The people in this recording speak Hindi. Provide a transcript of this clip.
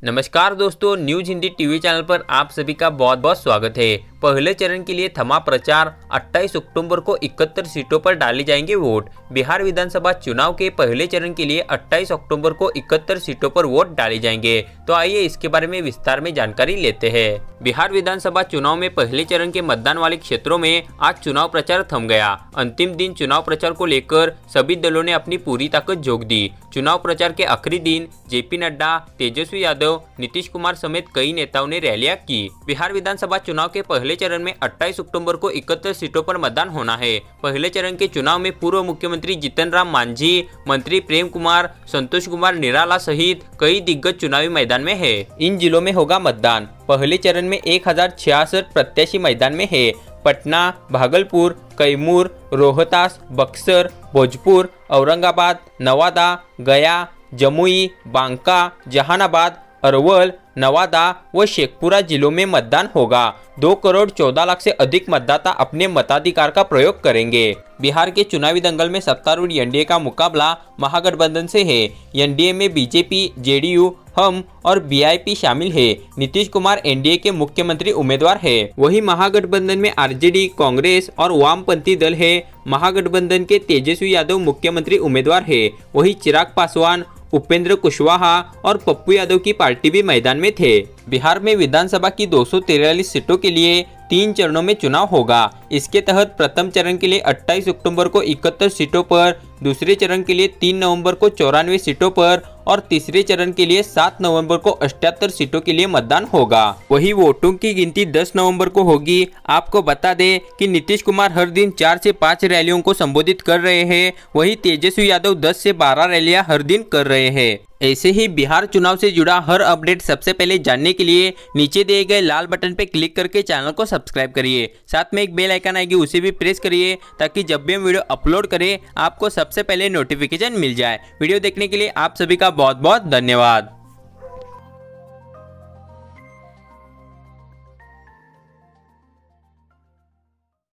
नमस्कार दोस्तों, न्यूज हिंदी टीवी चैनल पर आप सभी का बहुत बहुत स्वागत है। पहले चरण के लिए थमा प्रचार। 28 अक्टूबर को 71 सीटों पर डाले जाएंगे वोट। बिहार विधानसभा चुनाव के पहले चरण के लिए 28 अक्टूबर को 71 सीटों पर वोट डाले जाएंगे। तो आइए इसके बारे में विस्तार में जानकारी लेते हैं। बिहार विधानसभा चुनाव में पहले चरण के मतदान वाले क्षेत्रों में आज चुनाव प्रचार थम गया। अंतिम दिन चुनाव प्रचार को लेकर सभी दलों ने अपनी पूरी ताकत झोंक दी। चुनाव प्रचार के आखिरी दिन जेपी नड्डा, तेजस्वी यादव, नीतीश कुमार समेत कई नेताओं ने रैलियां की। बिहार विधानसभा चुनाव के पहले चरण में 28 अक्टूबर को 71 सीटों पर मतदान होना है। पहले चरण के चुनाव में पूर्व मुख्यमंत्री जीतन राम मांझी, मंत्री प्रेम कुमार, संतोष कुमार निराला सहित कई दिग्गज चुनावी मैदान में है। इन जिलों में होगा मतदान। पहले चरण में 1066 प्रत्याशी मैदान में है। पटना, भागलपुर, कैमूर, रोहतास, बक्सर, भोजपुर, औरंगाबाद, नवादा, गया, जमुई, बांका, जहानाबाद, अरवल, नवादा व शेखपुरा जिलों में मतदान होगा। 2 करोड़ 14 लाख से अधिक मतदाता अपने मताधिकार का प्रयोग करेंगे। बिहार के चुनावी दंगल में सत्तारूढ़ एनडीए का मुकाबला महागठबंधन से है। एनडीए में बीजेपी, जेडीयू, हम और बीआईपी शामिल है। नीतीश कुमार एनडीए के मुख्यमंत्री उम्मीदवार है। वहीं महागठबंधन में आरजेडी, कांग्रेस और वामपंथी दल है। महागठबंधन के तेजस्वी यादव मुख्यमंत्री उम्मीदवार है। वहीं चिराग पासवान, उपेंद्र कुशवाहा और पप्पू यादव की पार्टी भी मैदान में थे। बिहार में विधानसभा की 243 सीटों के लिए 3 चरणों में चुनाव होगा। इसके तहत प्रथम चरण के लिए 28 अक्टूबर को 71 सीटों पर, दूसरे चरण के लिए 3 नवंबर को 94 सीटों पर और तीसरे चरण के लिए 7 नवंबर को 78 सीटों के लिए मतदान होगा। वही वोटों की गिनती 10 नवंबर को होगी। आपको बता दें कि नीतीश कुमार हर दिन 4 से 5 रैलियों को संबोधित कर रहे हैं। वही तेजस्वी यादव 10 से 12 रैलियां हर दिन कर रहे हैं। ऐसे ही बिहार चुनाव से जुड़ा हर अपडेट सबसे पहले जानने के लिए नीचे दिए गए लाल बटन पर क्लिक करके चैनल को सब्सक्राइब करिए। साथ में एक बेल आइकन आएगी, उसे भी प्रेस करिए ताकि जब भी हम वीडियो अपलोड करें आपको सबसे पहले नोटिफिकेशन मिल जाए। वीडियो देखने के लिए आप सभी का बहुत बहुत धन्यवाद।